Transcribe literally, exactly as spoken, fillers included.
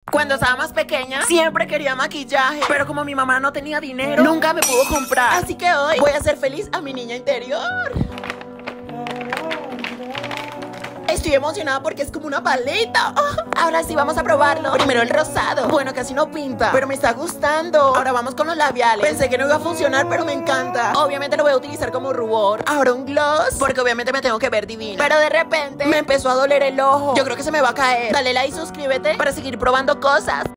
Cuando estaba más pequeña, siempre quería maquillaje, pero como mi mamá no tenía dinero, nunca me pudo comprar. Así que hoy voy a hacer feliz a mi niña interior. Estoy emocionada porque es como una paleta. Oh, ahora sí, vamos a probarlo. Primero el rosado. Bueno, casi no pinta, pero me está gustando. Ahora vamos con los labiales. Pensé que no iba a funcionar, pero me encanta. Obviamente lo voy a utilizar como rubor. Ahora un gloss, porque obviamente me tengo que ver divina. Pero de repente me empezó a doler el ojo. Yo creo que se me va a caer. Dale like y suscríbete para seguir probando cosas.